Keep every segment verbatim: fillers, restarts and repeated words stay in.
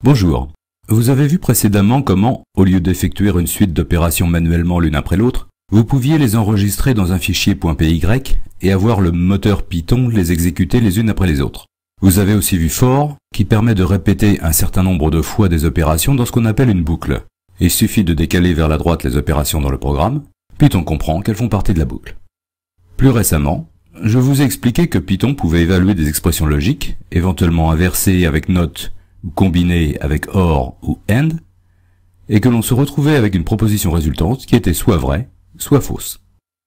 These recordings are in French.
Bonjour. Vous avez vu précédemment comment, au lieu d'effectuer une suite d'opérations manuellement l'une après l'autre, vous pouviez les enregistrer dans un fichier .py et avoir le moteur Python les exécuter les unes après les autres. Vous avez aussi vu for, qui permet de répéter un certain nombre de fois des opérations dans ce qu'on appelle une boucle. Il suffit de décaler vers la droite les opérations dans le programme, Python comprend qu'elles font partie de la boucle. Plus récemment, je vous ai expliqué que Python pouvait évaluer des expressions logiques, éventuellement inversées avec not ou combinées avec or ou and, et que l'on se retrouvait avec une proposition résultante qui était soit vraie, soit fausse.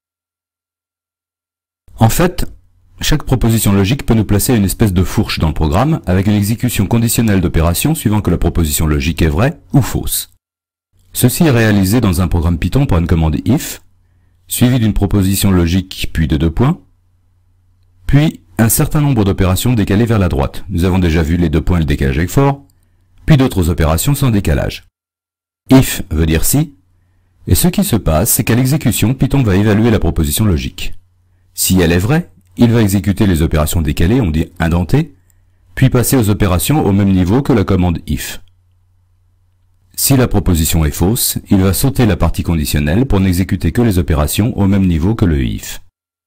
En fait, chaque proposition logique peut nous placer à une espèce de fourche dans le programme avec une exécution conditionnelle d'opérations suivant que la proposition logique est vraie ou fausse. Ceci est réalisé dans un programme Python par une commande if, suivie d'une proposition logique puis de deux points, puis un certain nombre d'opérations décalées vers la droite. Nous avons déjà vu les deux points et le décalage avec for, puis d'autres opérations sans décalage. If veut dire si, et ce qui se passe, c'est qu'à l'exécution, Python va évaluer la proposition logique. Si elle est vraie, il va exécuter les opérations décalées, on dit indentées, puis passer aux opérations au même niveau que la commande if. Si la proposition est fausse, il va sauter la partie conditionnelle pour n'exécuter que les opérations au même niveau que le if.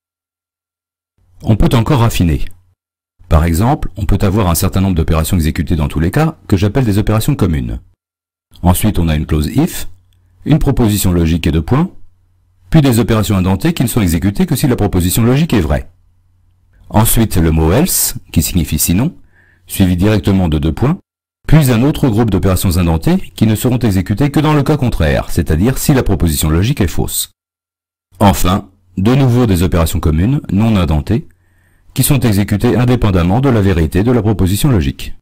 On peut encore raffiner. Par exemple, on peut avoir un certain nombre d'opérations exécutées dans tous les cas, que j'appelle des opérations communes. Ensuite, on a une clause if, une proposition logique et deux points, puis des opérations indentées qui ne sont exécutées que si la proposition logique est vraie. Ensuite, le mot else, qui signifie sinon, suivi directement de deux points, puis un autre groupe d'opérations indentées qui ne seront exécutées que dans le cas contraire, c'est-à-dire si la proposition logique est fausse. Enfin, de nouveau des opérations communes, non indentées, qui sont exécutées indépendamment de la vérité de la proposition logique.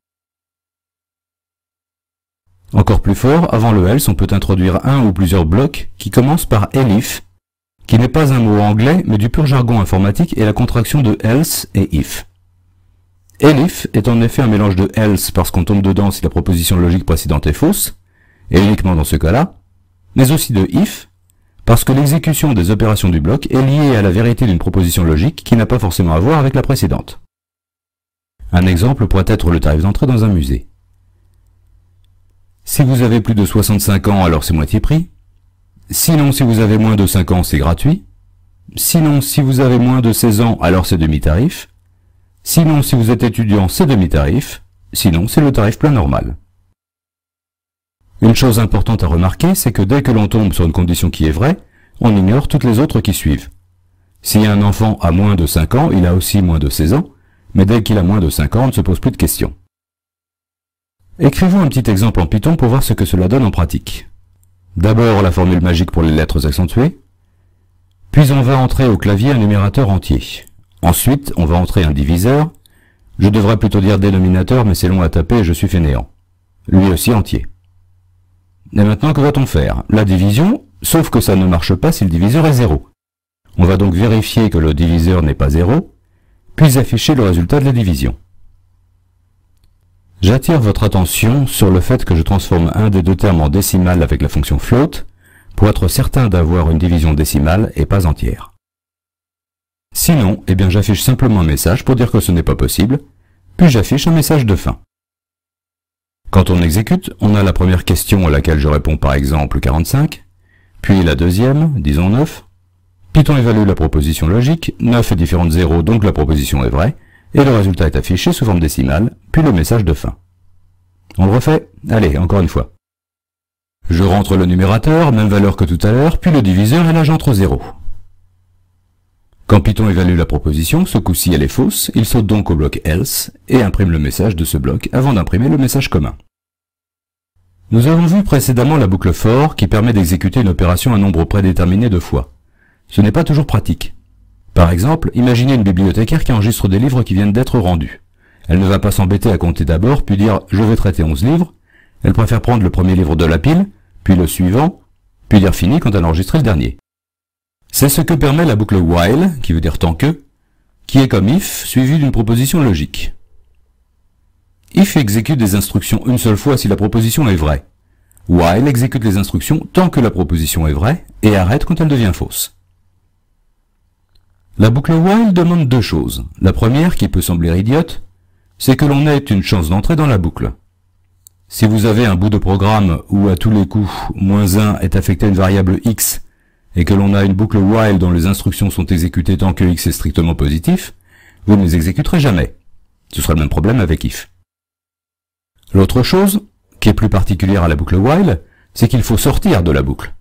Encore plus fort, avant le else, on peut introduire un ou plusieurs blocs qui commencent par elif, qui n'est pas un mot anglais, mais du pur jargon informatique et la contraction de else et if. Elif est en effet un mélange de else parce qu'on tombe dedans si la proposition logique précédente est fausse, et uniquement dans ce cas-là, mais aussi de if, parce que l'exécution des opérations du bloc est liée à la vérité d'une proposition logique qui n'a pas forcément à voir avec la précédente. Un exemple pourrait être le tarif d'entrée dans un musée. Si vous avez plus de soixante-cinq ans, alors c'est moitié prix. Sinon, si vous avez moins de cinq ans, c'est gratuit. Sinon, si vous avez moins de seize ans, alors c'est demi-tarif. Sinon, si vous êtes étudiant, c'est demi-tarif. Sinon, c'est le tarif plein normal. Une chose importante à remarquer, c'est que dès que l'on tombe sur une condition qui est vraie, on ignore toutes les autres qui suivent. Si un enfant a moins de cinq ans, il a aussi moins de seize ans, mais dès qu'il a moins de cinq ans, on ne se pose plus de questions. Écrivons un petit exemple en Python pour voir ce que cela donne en pratique. D'abord la formule magique pour les lettres accentuées, puis on va entrer au clavier un numérateur entier. Ensuite, on va entrer un diviseur, je devrais plutôt dire dénominateur, mais c'est long à taper et je suis fainéant. Lui aussi entier. Et maintenant, que va-t-on faire? La division, sauf que ça ne marche pas si le diviseur est zéro. On va donc vérifier que le diviseur n'est pas zéro, puis afficher le résultat de la division. J'attire votre attention sur le fait que je transforme un des deux termes en décimal avec la fonction float, pour être certain d'avoir une division décimale et pas entière. Sinon, eh bien j'affiche simplement un message pour dire que ce n'est pas possible, puis j'affiche un message de fin. Quand on exécute, on a la première question à laquelle je réponds par exemple quarante-cinq, puis la deuxième, disons neuf. Python évalue la proposition logique, neuf est différent de zéro, donc la proposition est vraie, et le résultat est affiché sous forme décimale, puis le message de fin. On le refait? Allez, encore une fois. Je rentre le numérateur, même valeur que tout à l'heure, puis le diviseur et là j'entre zéro. Quand Python évalue la proposition, ce coup-ci elle est fausse, il saute donc au bloc else et imprime le message de ce bloc avant d'imprimer le message commun. Nous avons vu précédemment la boucle for qui permet d'exécuter une opération un nombre prédéterminé de fois. Ce n'est pas toujours pratique. Par exemple, imaginez une bibliothécaire qui enregistre des livres qui viennent d'être rendus. Elle ne va pas s'embêter à compter d'abord, puis dire « je vais traiter onze livres ». Elle préfère prendre le premier livre de la pile, puis le suivant, puis dire « fini » quand elle a enregistré le dernier. C'est ce que permet la boucle while, qui veut dire tant que, qui est comme if, suivie d'une proposition logique. If exécute des instructions une seule fois si la proposition est vraie. While exécute les instructions tant que la proposition est vraie, et arrête quand elle devient fausse. La boucle while demande deux choses. La première, qui peut sembler idiote, c'est que l'on ait une chance d'entrer dans la boucle. Si vous avez un bout de programme où à tous les coups, moins un est affecté à une variable x, et que l'on a une boucle while dont les instructions sont exécutées tant que x est strictement positif, vous ne les exécuterez jamais. Ce sera le même problème avec if. L'autre chose, qui est plus particulière à la boucle while, c'est qu'il faut sortir de la boucle.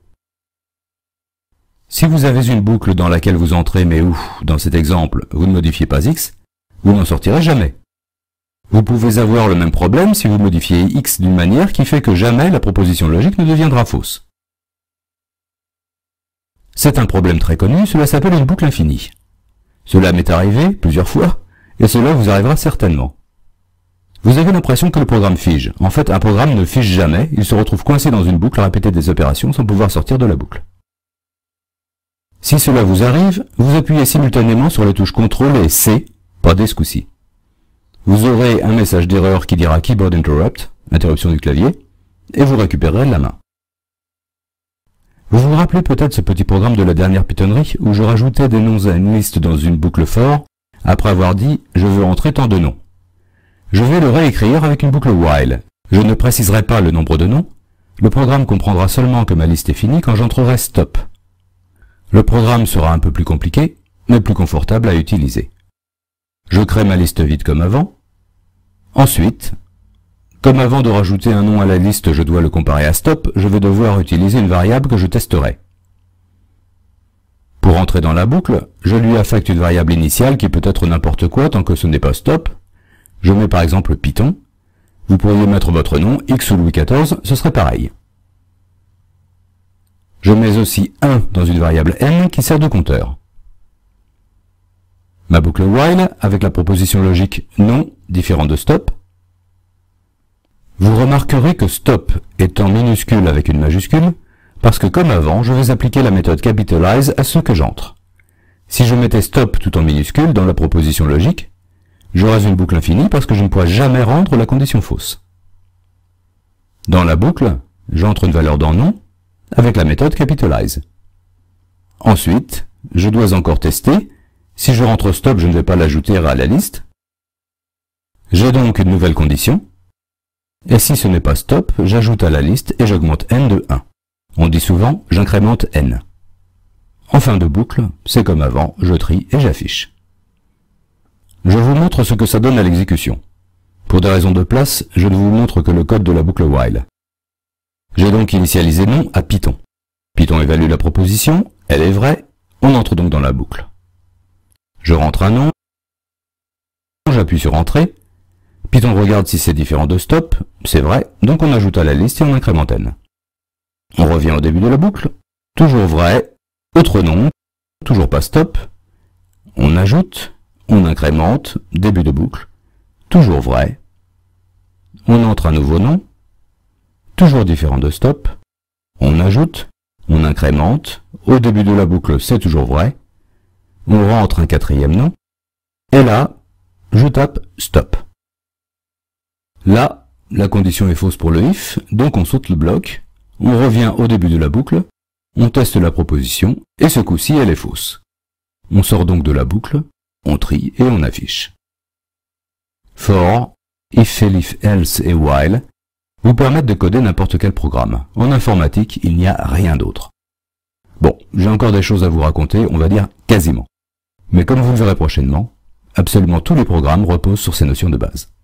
Si vous avez une boucle dans laquelle vous entrez, mais où, dans cet exemple, vous ne modifiez pas x, vous n'en sortirez jamais. Vous pouvez avoir le même problème si vous modifiez x d'une manière qui fait que jamais la proposition logique ne deviendra fausse. C'est un problème très connu, cela s'appelle une boucle infinie. Cela m'est arrivé plusieurs fois, et cela vous arrivera certainement. Vous avez l'impression que le programme fige. En fait, un programme ne fige jamais, il se retrouve coincé dans une boucle à répéter des opérations sans pouvoir sortir de la boucle. Si cela vous arrive, vous appuyez simultanément sur les touches contrôle et C, pas D ce coup-ci. Vous aurez un message d'erreur qui dira Keyboard Interrupt, interruption du clavier, et vous récupérerez la main. Vous vous rappelez peut-être ce petit programme de la dernière pitonnerie où je rajoutais des noms à une liste dans une boucle for, après avoir dit « je veux entrer tant de noms ». Je vais le réécrire avec une boucle while. Je ne préciserai pas le nombre de noms. Le programme comprendra seulement que ma liste est finie quand j'entrerai stop. Le programme sera un peu plus compliqué, mais plus confortable à utiliser. Je crée ma liste vide comme avant. Ensuite, comme avant de rajouter un nom à la liste, je dois le comparer à stop, je vais devoir utiliser une variable que je testerai. Pour entrer dans la boucle, je lui affecte une variable initiale qui peut être n'importe quoi tant que ce n'est pas stop. Je mets par exemple Python. Vous pourriez mettre votre nom, X ou Louis quatorze, ce serait pareil. Je mets aussi un dans une variable n qui sert de compteur. Ma boucle while avec la proposition logique non différente de stop. Vous remarquerez que stop est en minuscule avec une majuscule, parce que comme avant, je vais appliquer la méthode capitalize à ce que j'entre. Si je mettais stop tout en minuscule dans la proposition logique, j'aurais une boucle infinie parce que je ne pourrais jamais rendre la condition fausse. Dans la boucle, j'entre une valeur dans non avec la méthode capitalize. Ensuite, je dois encore tester. Si je rentre stop, je ne vais pas l'ajouter à la liste. J'ai donc une nouvelle condition. Et si ce n'est pas stop, j'ajoute à la liste et j'augmente n de un. On dit souvent j'incrémente n. En fin de boucle, c'est comme avant, je trie et j'affiche. Je vous montre ce que ça donne à l'exécution. Pour des raisons de place, je ne vous montre que le code de la boucle while. J'ai donc initialisé non à Python. Python évalue la proposition, elle est vraie, on entre donc dans la boucle. Je rentre un nom, j'appuie sur Entrée, Python regarde si c'est différent de stop, c'est vrai, donc on ajoute à la liste et on incrémente n. On revient au début de la boucle, toujours vrai, autre nom, toujours pas stop, on ajoute, on incrémente, début de boucle, toujours vrai, on entre un nouveau nom, toujours différent de stop, on ajoute, on incrémente, au début de la boucle c'est toujours vrai, on rentre un quatrième nom, et là, je tape stop. Là, la condition est fausse pour le if, donc on saute le bloc, on revient au début de la boucle, on teste la proposition, et ce coup-ci elle est fausse. On sort donc de la boucle, on trie et on affiche. For, if, elif, else et while vous permettent de coder n'importe quel programme. En informatique, il n'y a rien d'autre. Bon, j'ai encore des choses à vous raconter, on va dire quasiment. Mais comme vous le verrez prochainement, absolument tous les programmes reposent sur ces notions de base.